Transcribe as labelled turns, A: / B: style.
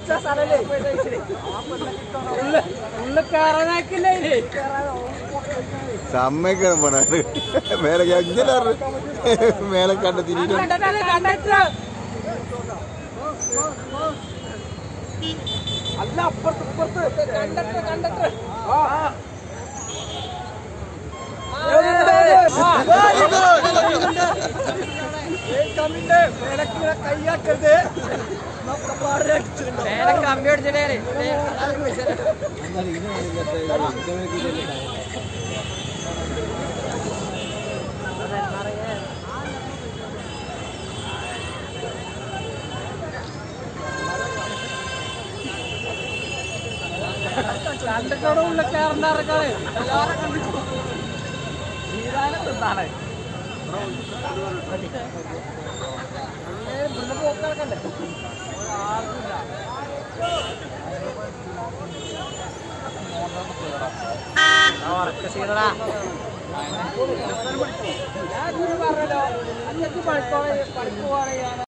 A: സമ്മതിക്കണം പണാണ് മേലെ മേലെ കണ്ടെത്തി
B: അല്ല അപ്പുറത്ത് കണ്ടിട്ട് കൈയാക്കരുത് കമ്പി അടിച്ചിട്ടേ കണ്ടിട്ടോടെ ഉള്ള കയറുണ്ടാർക്കാണ് എല്ലാവരും കണ്ടിട്ടു തിന്നാണ് ഇവിടുന്ന് പോക്കാർക്കല്ലേ ഞാൻ പറഞ്ഞല്ലോ അഞ്ച് പണിക്ക് പോകാൻ